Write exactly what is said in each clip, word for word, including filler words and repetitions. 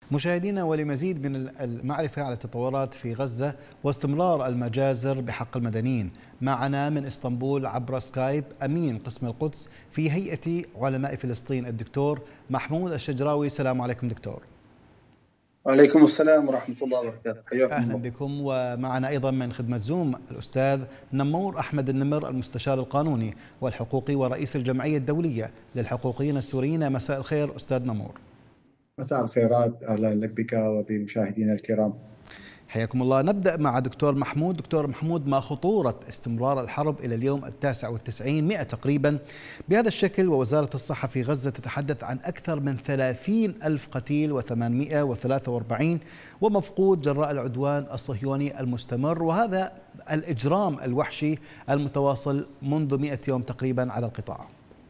مشاهدينا، ولمزيد من المعرفة على التطورات في غزة واستمرار المجازر بحق المدنيين، معنا من اسطنبول عبر سكايب أمين قسم القدس في هيئة علماء فلسطين الدكتور محمود الشجراوي. السلام عليكم دكتور. وعليكم السلام ورحمة الله وبركاته، حياكم أهلا الله. بكم. ومعنا أيضا من خدمة زوم الأستاذ نمور أحمد النمر، المستشار القانوني والحقوقي ورئيس الجمعية الدولية للحقوقيين السوريين. مساء الخير أستاذ نمور. مساء الخيرات، أهلا لك بك وبمشاهدينا الكرام. حياكم الله. نبدأ مع دكتور محمود. دكتور محمود، ما خطورة استمرار الحرب إلى اليوم التاسع والتسعين مئة تقريبا بهذا الشكل، ووزارة الصحة في غزة تتحدث عن أكثر من ثلاثين ألف قتيل وثمانمئة وثلاثة وأربعين ومفقود جراء العدوان الصهيوني المستمر، وهذا الإجرام الوحشي المتواصل منذ مئة يوم تقريبا على القطاع؟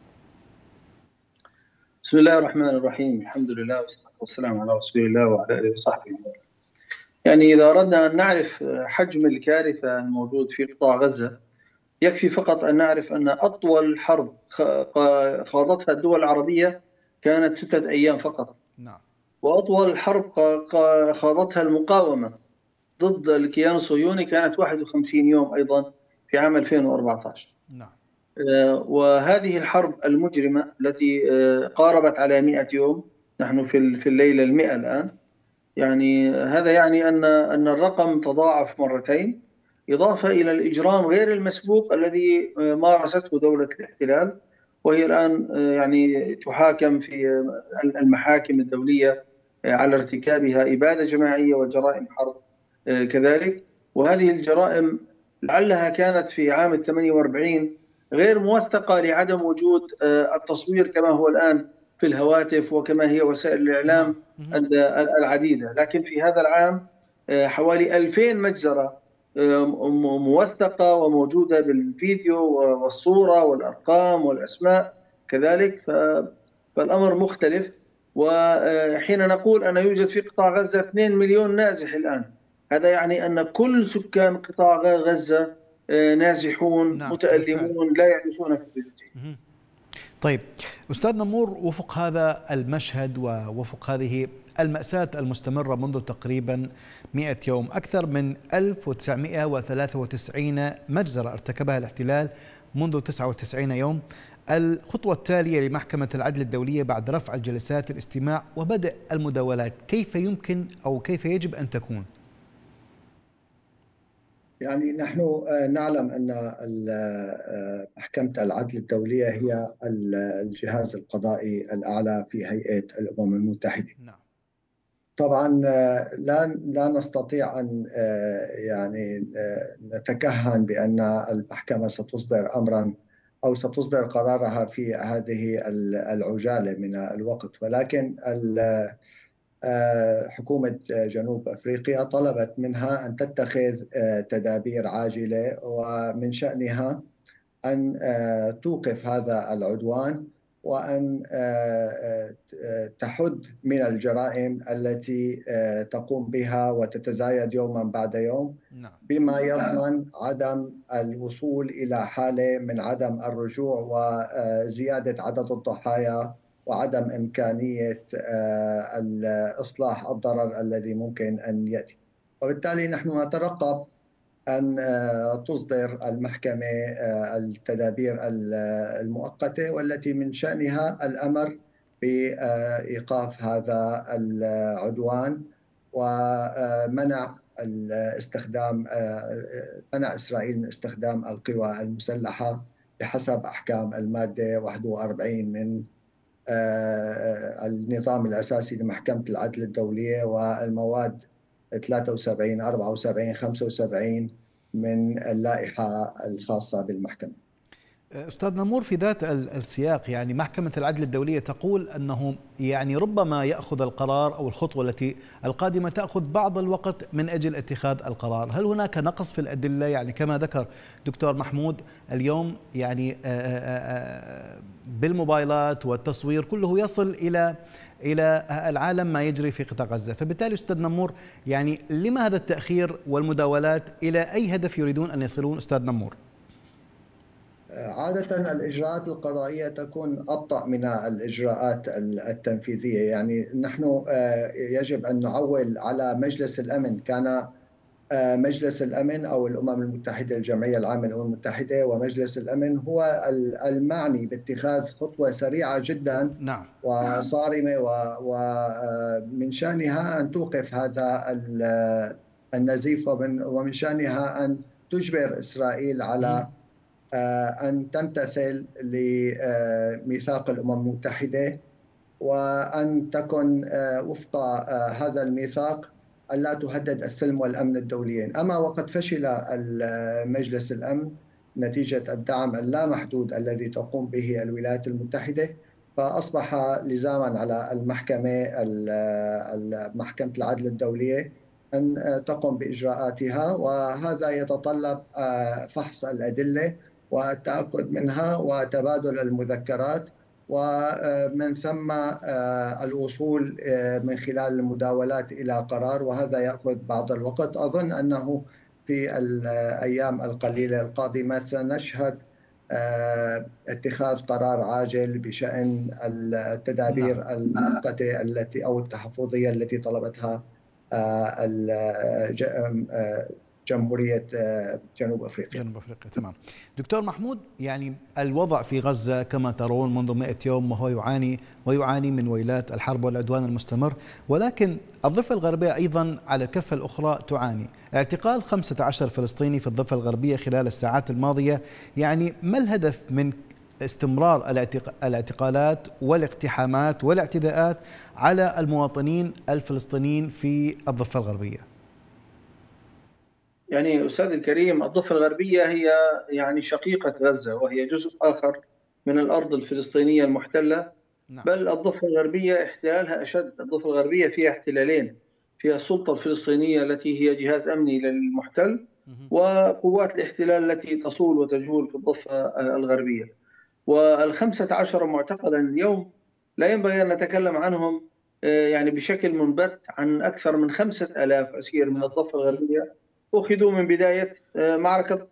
بسم الله الرحمن الرحيم، الحمد لله والصلاة والسلام على رسول الله وعلى آله وصحبه. يعني إذا أردنا أن نعرف حجم الكارثة الموجود في قطاع غزة، يكفي فقط أن نعرف أن أطول حرب خاضتها الدول العربية كانت ستة أيام فقط. نعم. وأطول حرب خاضتها المقاومة ضد الكيان الصهيوني كانت واحد وخمسين يوم أيضا في عام ألفين وأربعة عشر. نعم. وهذه الحرب المجرمة التي قاربت على مئة يوم، نحن في في الليلة المئة الآن، يعني هذا يعني أن أن الرقم تضاعف مرتين، إضافة إلى الإجرام غير المسبوق الذي مارسته دولة الاحتلال، وهي الآن يعني تحاكم في المحاكم الدولية على ارتكابها إبادة جماعية وجرائم حرب كذلك. وهذه الجرائم لعلها كانت في عام الثمانية وأربعين غير موثقة لعدم وجود التصوير كما هو الآن في الهواتف وكما هي وسائل الإعلام العديدة، لكن في هذا العام حوالي ألفين مجزرة موثقة وموجودة بالفيديو والصورة والأرقام والأسماء كذلك، فالأمر مختلف. وحين نقول أن يوجد في قطاع غزة اثنين مليون نازح الآن، هذا يعني أن كل سكان قطاع غزة نازحون. نعم. متألمون لا يعيشون في بيوتهم. طيب أستاذ نمور، وفق هذا المشهد ووفق هذه المأساة المستمرة منذ تقريبا مئة يوم، أكثر من ألف وتسعمئة وثلاثة وتسعين مجزرة ارتكبها الاحتلال منذ تسعة وتسعين يوم، الخطوة التالية لمحكمة العدل الدولية بعد رفع الجلسات الاستماع وبدء المداولات، كيف يمكن أو كيف يجب أن تكون؟ يعني نحن نعلم أن محكمة العدل الدولية هي الجهاز القضائي الأعلى في هيئة الأمم المتحدة. نعم. طبعا لا لا نستطيع أن يعني نتكهن بأن المحكمة ستصدر أمرا أو ستصدر قرارها في هذه العجالة من الوقت، ولكن حكومة جنوب أفريقيا طلبت منها أن تتخذ تدابير عاجلة، ومن شأنها أن توقف هذا العدوان وأن تحد من الجرائم التي تقوم بها وتتزايد يوما بعد يوم، بما يضمن عدم الوصول إلى حالة من عدم الرجوع وزيادة عدد الضحايا وعدم إمكانية إصلاح الضرر الذي ممكن أن يأتي. وبالتالي نحن نترقب أن تصدر المحكمة التدابير المؤقتة والتي من شأنها الأمر بإيقاف هذا العدوان ومنع الاستخدام منع إسرائيل من استخدام القوى المسلحة بحسب أحكام المادة واحد وأربعين من النظام الأساسي لمحكمة العدل الدولية والمواد ثلاثة وسبعين أربعة وسبعين خمسة وسبعين من اللائحة الخاصة بالمحكمة. أستاذ نمور، في ذات السياق يعني محكمة العدل الدولية تقول أنه يعني ربما يأخذ القرار أو الخطوة التي القادمة تأخذ بعض الوقت من أجل اتخاذ القرار. هل هناك نقص في الأدلة؟ يعني كما ذكر دكتور محمود اليوم يعني بالموبايلات والتصوير كله يصل إلى إلى العالم ما يجري في قطاع غزة، فبالتالي أستاذ نمور يعني لما هذا التأخير والمداولات؟ إلى أي هدف يريدون أن يصلون أستاذ نمور؟ عادة الإجراءات القضائية تكون أبطأ من الإجراءات التنفيذية. يعني نحن يجب أن نعول على مجلس الأمن. كان مجلس الأمن أو الأمم المتحدة، الجمعية العامة للأمم المتحدة ومجلس الأمن هو المعني باتخاذ خطوة سريعة جدا نعم. وصارمة، ومن شأنها أن توقف هذا النزيف، ومن شأنها أن تجبر إسرائيل على أن تمتثل لميثاق الأمم المتحدة، وأن تكن وفق هذا الميثاق ألا تهدد السلم والأمن الدوليين. أما وقد فشل مجلس الأمن نتيجة الدعم اللامحدود الذي تقوم به الولايات المتحدة، فأصبح لزاما على المحكمة محكمة العدل الدولية أن تقوم بإجراءاتها، وهذا يتطلب فحص الأدلة والتأكد منها وتبادل المذكرات، ومن ثم الوصول من خلال المداولات إلى قرار، وهذا يأخذ بعض الوقت. أظن أنه في الأيام القليلة القادمة سنشهد اتخاذ قرار عاجل بشأن التدابير نعم. المؤقتة التي أو التحفظية التي طلبتها جمهورية جنوب أفريقيا. جنوب أفريقيا تمام. دكتور محمود، يعني الوضع في غزة كما ترون منذ مئة يوم وهو يعاني ويعاني من ويلات الحرب والعدوان المستمر، ولكن الضفة الغربية أيضا على الكفة الأخرى تعاني. اعتقال خمسة عشر فلسطيني في الضفة الغربية خلال الساعات الماضية، يعني ما الهدف من استمرار الاعتقالات والاقتحامات والاعتداءات على المواطنين الفلسطينيين في الضفة الغربية؟ يعني أستاذ الكريم، الضفة الغربية هي يعني شقيقة غزة، وهي جزء آخر من الأرض الفلسطينية المحتلة. نعم. بل الضفة الغربية احتلالها أشد. الضفة الغربية فيها احتلالين، فيها السلطة الفلسطينية التي هي جهاز أمني للمحتل، وقوات الاحتلال التي تصول وتجول في الضفة الغربية. والخمسة عشر معتقلا اليوم لا ينبغي أن نتكلم عنهم يعني بشكل منبت عن أكثر من خمسة آلاف أسير من الضفة الغربية أخذوا من بداية معركة.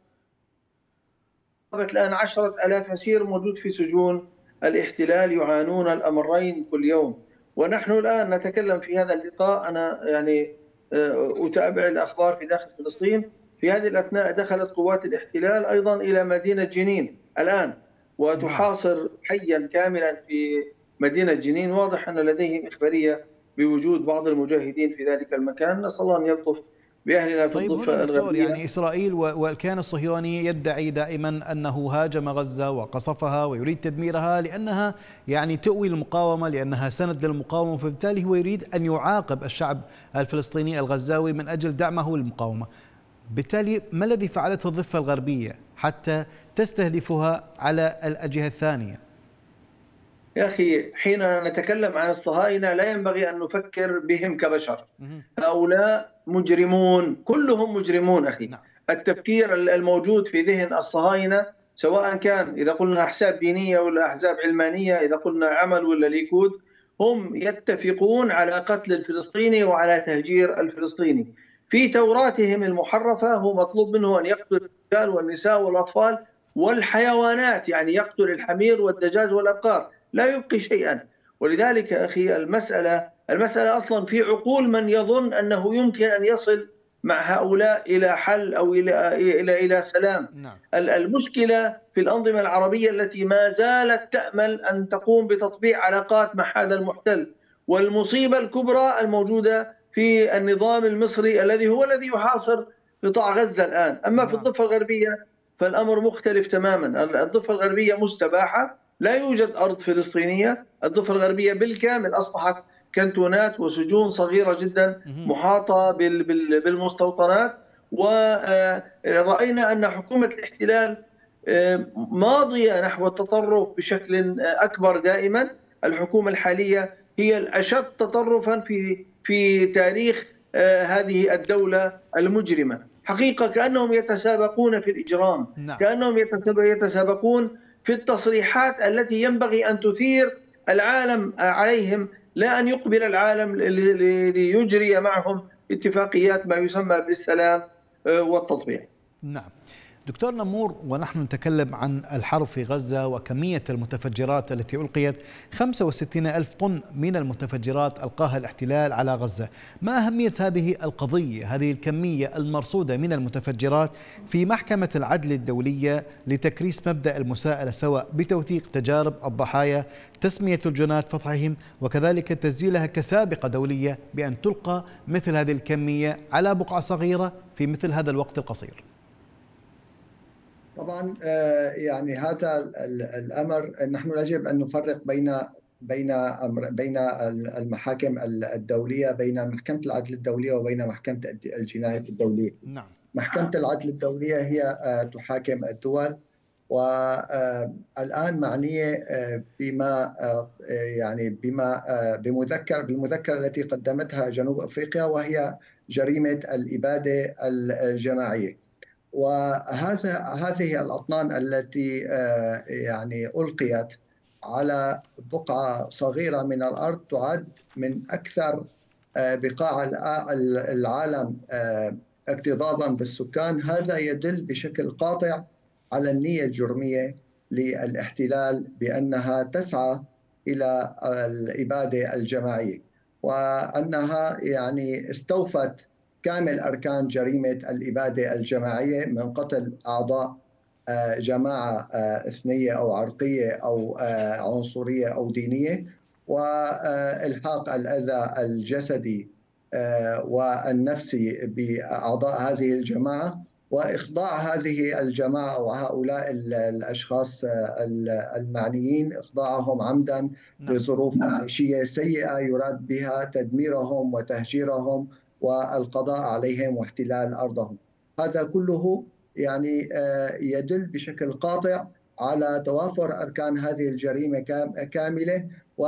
الآن عشرة آلاف أسير موجود في سجون الاحتلال يعانون الأمرين كل يوم. ونحن الآن نتكلم في هذا اللقاء، أنا يعني أتابع الأخبار في داخل فلسطين. في هذه الأثناء دخلت قوات الاحتلال أيضا إلى مدينة جنين الآن، وتحاصر حيا كاملا في مدينة جنين. واضح أن لديهم إخبارية بوجود بعض المجاهدين في ذلك المكان. نسأل الله أن يلطف بأهلنا في طيب الضفة الغربية. يعني إسرائيل والكيان الصهيوني يدعي دائما أنه هاجم غزة وقصفها ويريد تدميرها لأنها يعني تؤوي المقاومة، لأنها سند للمقاومة، فبالتالي هو يريد أن يعاقب الشعب الفلسطيني الغزاوي من أجل دعمه للمقاومة. بالتالي ما الذي فعلته الضفة الغربية حتى تستهدفها على الجهة الثانية؟ يا أخي، حين نتكلم عن الصهاينة لا ينبغي أن نفكر بهم كبشر. هؤلاء مجرمون، كلهم مجرمون أخي. نعم. التفكير الموجود في ذهن الصهاينة، سواء كان إذا قلنا أحزاب دينية ولا أحزاب علمانية، إذا قلنا عمل ولا ليكود، هم يتفقون على قتل الفلسطيني وعلى تهجير الفلسطيني. في توراتهم المحرفة هو مطلوب منه أن يقتل الرجال والنساء والأطفال والحيوانات، يعني يقتل الحمير والدجاج والأبقار، لا يبقي شيئا. ولذلك أخي المسألة المسألة أصلا في عقول من يظن أنه يمكن أن يصل مع هؤلاء إلى حل أو إلى إلى إلى سلام. نعم. المشكلة في الأنظمة العربية التي ما زالت تأمل أن تقوم بتطبيع علاقات مع هذا المحتل، والمصيبة الكبرى الموجودة في النظام المصري الذي هو الذي يحاصر قطاع غزة الآن. أما نعم. في الضفة الغربية فالأمر مختلف تماما. الضفة الغربية مستباحة، لا يوجد أرض فلسطينية. الضفة الغربية بالكامل أصبحت كنتونات وسجون صغيرة جدا محاطة بالمستوطنات. ورأينا أن حكومة الاحتلال ماضية نحو التطرف بشكل أكبر دائما. الحكومة الحالية هي الأشد تطرفا في في تاريخ هذه الدولة المجرمة. حقيقة كأنهم يتسابقون في الإجرام. نعم. كأنهم يتسابقون في التصريحات التي ينبغي أن تثير العالم عليهم، لا أن يقبل العالم ليجري معهم اتفاقيات ما يسمى بالسلام والتطبيع. نعم. دكتور نمور، ونحن نتكلم عن الحرب في غزة وكمية المتفجرات التي ألقيت، خمسة وستين ألف طن من المتفجرات ألقاها الاحتلال على غزة، ما أهمية هذه القضية، هذه الكمية المرصودة من المتفجرات في محكمة العدل الدولية لتكريس مبدأ المساءلة، سواء بتوثيق تجارب الضحايا، تسمية الجنات فضحهم، وكذلك تسجيلها كسابقة دولية بأن تلقى مثل هذه الكمية على بقعة صغيرة في مثل هذا الوقت القصير؟ طبعا يعني هذا الامر نحن يجب ان نفرق بين بين بين المحاكم الدوليه، بين محكمه العدل الدوليه وبين محكمه الجنايه الدوليه. نعم. محكمه العدل الدوليه هي تحاكم الدول، والان معنيه بما يعني بما بمذكر بالمذكره التي قدمتها جنوب افريقيا، وهي جريمه الاباده الجماعيه. وهذا هذه الأطنان التي يعني ألقيت على بقعة صغيرة من الأرض تعد من أكثر بقاع العالم اكتظاظا بالسكان. هذا يدل بشكل قاطع على النية الجرمية للاحتلال بأنها تسعى إلى الإبادة الجماعية، وأنها يعني استوفت كامل أركان جريمة الإبادة الجماعية من قتل أعضاء جماعة إثنية أو عرقية أو عنصرية أو دينية، وإلحاق الأذى الجسدي والنفسي بأعضاء هذه الجماعة، وإخضاع هذه الجماعة وهؤلاء الأشخاص المعنيين إخضاعهم عمدا لظروف معيشية سيئة يراد بها تدميرهم وتهجيرهم والقضاء عليهم واحتلال أرضهم. هذا كله يعني يدل بشكل قاطع على توافر أركان هذه الجريمة كاملة،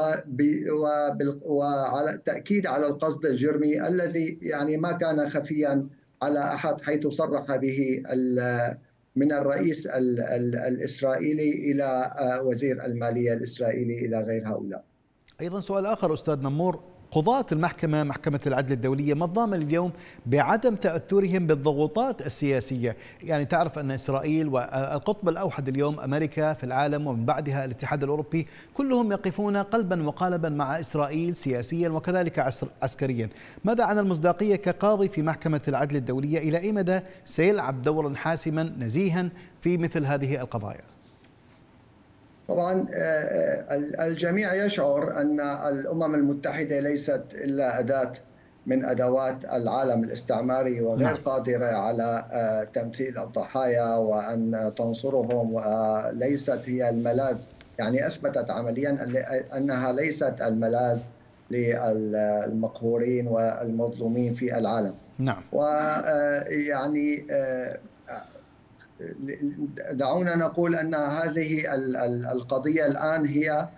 وعلى التأكيد على القصد الجرمي الذي يعني ما كان خفيا على أحد، حيث صرح به من الرئيس الإسرائيلي إلى وزير المالية الإسرائيلي إلى غير هؤلاء. أيضا سؤال آخر أستاذ نمور، قضاة المحكمة محكمة العدل الدولية ما الضامن اليوم بعدم تأثرهم بالضغوطات السياسية؟ يعني تعرف أن إسرائيل والقطب الأوحد اليوم أمريكا في العالم ومن بعدها الاتحاد الأوروبي كلهم يقفون قلبا وقالبا مع إسرائيل سياسيا وكذلك عسكريا. ماذا عن المصداقية كقاضي في محكمة العدل الدولية؟ إلى أي مدى سيلعب دورا حاسما نزيها في مثل هذه القضايا؟ طبعا الجميع يشعر أن الأمم المتحدة ليست إلا أداة من أدوات العالم الاستعماري وغير نعم. قادرة على تمثيل الضحايا وأن تنصرهم، وليست هي الملاذ. يعني أثبتت عمليا أنها ليست الملاذ للمقهورين والمظلومين في العالم. نعم. ويعني دعونا نقول أن هذه القضية الآن هي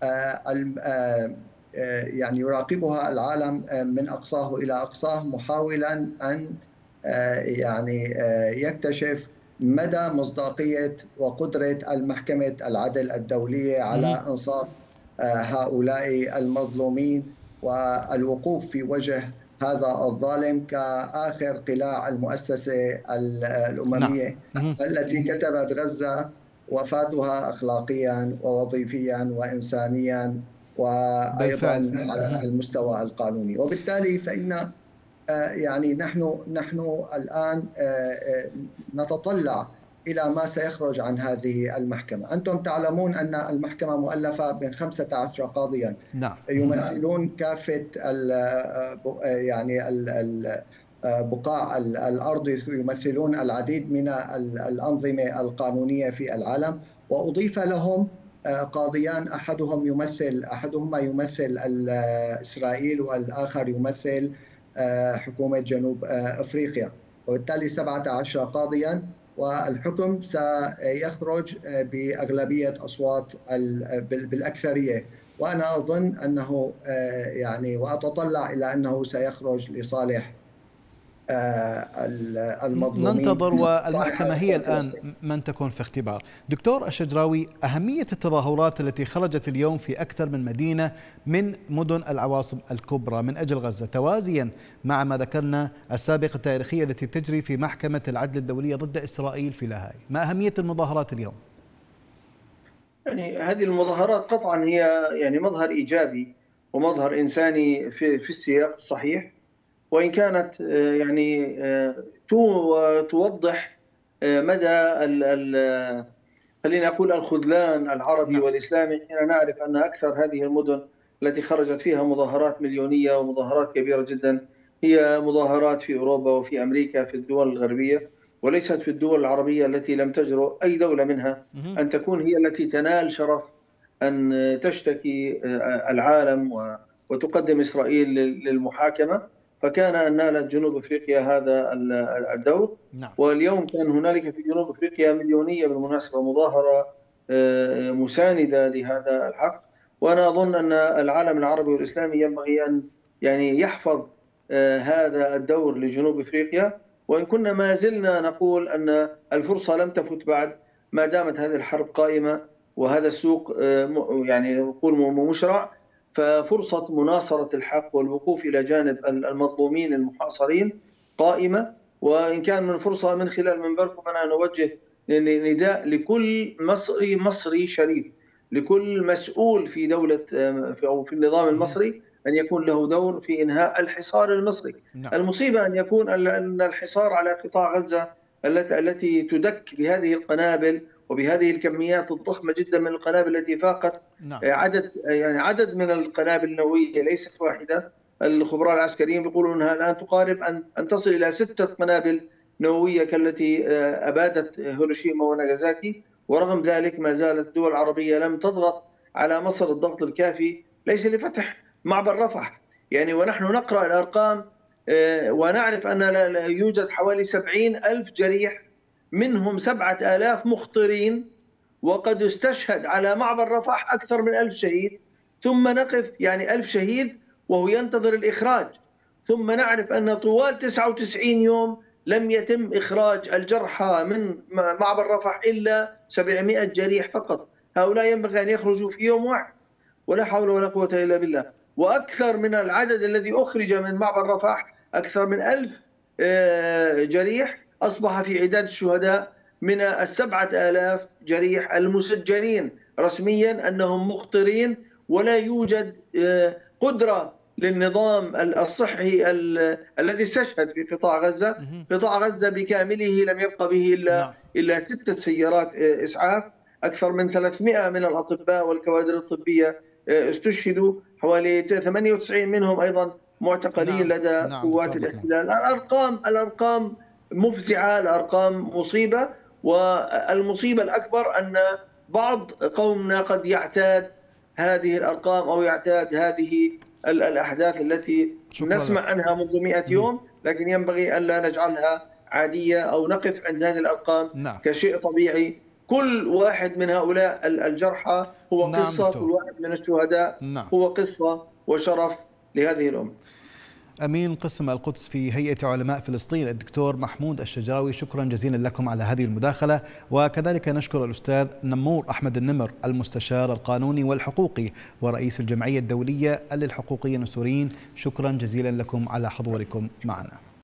يعني يراقبها العالم من أقصاه إلى أقصاه، محاولا أن يعني يكتشف مدى مصداقية وقدرة المحكمة العدل الدولية على إنصاف هؤلاء المظلومين والوقوف في وجه هذا الظالم كآخر قلاع المؤسسة الأممية نعم. التي كتبت غزة وفاتها أخلاقيا ووظيفيا وإنسانيا وأيضا على المستوى القانوني. وبالتالي فإن يعني نحن نحن الآن نتطلع إلى ما سيخرج عن هذه المحكمة. أنتم تعلمون أن المحكمة مؤلفة من خمسة عشر قاضيا نعم. يمثلون كافة ال يعني ال بقاع الأرض، يمثلون العديد من الأنظمة القانونية في العالم، وأضيف لهم قاضيان أحدهم يمثل أحدهما يمثل إسرائيل والآخر يمثل حكومة جنوب أفريقيا، وبالتالي سبعة عشر قاضيا، والحكم سيخرج بأغلبية أصوات بالأكثرية. وأنا أظن أنه يعني وأتطلع إلى أنه سيخرج لصالح المظلومين. ننتظر، والمحكمة هي الآن من تكون في اختبار. دكتور الشجراوي، أهمية التظاهرات التي خرجت اليوم في أكثر من مدينة من مدن العواصم الكبرى من أجل غزة، توازيا مع ما ذكرنا السابقة التاريخية التي تجري في محكمة العدل الدولية ضد إسرائيل في لاهاي، ما أهمية المظاهرات اليوم؟ يعني هذه المظاهرات قطعا هي يعني مظهر إيجابي ومظهر إنساني في في السياق الصحيح، وإن كانت يعني توضح مدى ال خلينا أقول الخذلان العربي والإسلامي، حين نعرف أن أكثر هذه المدن التي خرجت فيها مظاهرات مليونية ومظاهرات كبيرة جدا هي مظاهرات في أوروبا وفي أمريكا في الدول الغربية، وليست في الدول العربية التي لم تجرؤ أي دولة منها أن تكون هي التي تنال شرف أن تشتكي العالم وتقدم إسرائيل للمحاكمة. فكان أن نالت جنوب أفريقيا هذا الدور. نعم. واليوم كان هنالك في جنوب أفريقيا مليونية بالمناسبة مظاهرة مساندة لهذا الحق، وأنا أظن أن العالم العربي والإسلامي ينبغي أن يعني يحفظ هذا الدور لجنوب أفريقيا، وإن كنا ما زلنا نقول أن الفرصة لم تفت بعد ما دامت هذه الحرب قائمة وهذا السوق يعني نقول مشرع، ففرصة مناصرة الحق والوقوف إلى جانب المظلومين المحاصرين قائمة. وإن كان من فرصة من خلال منبركم أنا نوجه نداء لكل مصري مصري شريف، لكل مسؤول في دولة أو في النظام المصري أن يكون له دور في إنهاء الحصار المصري. نعم. المصيبة أن يكون أن الحصار على قطاع غزة التي تدك بهذه القنابل وبهذه الكميات الضخمة جدا من القنابل التي فاقت نعم. عدد يعني عدد من القنابل النووية ليست واحدة. الخبراء العسكريين يقولون أنها الآن تقارب أن أن تصل إلى ستة قنابل نووية كالتي أبادت هيروشيما وناغازاكي، ورغم ذلك ما زالت الدول العربية لم تضغط على مصر الضغط الكافي ليس لفتح معبر رفح. يعني ونحن نقرأ الأرقام ونعرف أن يوجد حوالي سبعين ألف جريح، منهم سبعة آلاف مخطرين، وقد استشهد على معبر رفح أكثر من ألف شهيد، ثم نقف يعني ألف شهيد وهو ينتظر الإخراج، ثم نعرف أن طوال تسعة وتسعين يوم لم يتم إخراج الجرحى من معبر رفح إلا سبعمائة جريح فقط. هؤلاء ينبغي أن يخرجوا في يوم واحد، ولا حول ولا قوة إلا بالله. وأكثر من العدد الذي أخرج من معبر رفح أكثر من ألف جريح أصبح في عداد الشهداء من السبعة آلاف جريح المسجلين رسميا أنهم مخطرين، ولا يوجد قدرة للنظام الصحي الذي استشهد في قطاع غزة. قطاع غزة بكامله لم يبقى به إلا إلا ستة سيارات إسعاف، أكثر من ثلاثمائة من الأطباء والكوادر الطبية استشهدوا، حوالي ثمانية وتسعين منهم أيضا معتقلين نعم. لدى نعم. قوات الاحتلال. الأرقام الأرقام مفزعة، الأرقام مصيبة، والمصيبة الأكبر أن بعض قومنا قد يعتاد هذه الأرقام أو يعتاد هذه الأحداث التي نسمع عنها منذ مئة يوم، لكن ينبغي ألا نجعلها عادية أو نقف عند هذه الأرقام نعم. كشيء طبيعي. كل واحد من هؤلاء الجرحى هو نعم قصة دكتور. كل واحد من الشهداء نعم. هو قصة وشرف لهذه الأمة. أمين قسم القدس في هيئة علماء فلسطين الدكتور محمود الشجراوي، شكرا جزيلا لكم على هذه المداخلة، وكذلك نشكر الأستاذ نمور أحمد النمر المستشار القانوني والحقوقي ورئيس الجمعية الدولية للحقوقيين السوريين، شكرا جزيلا لكم على حضوركم معنا.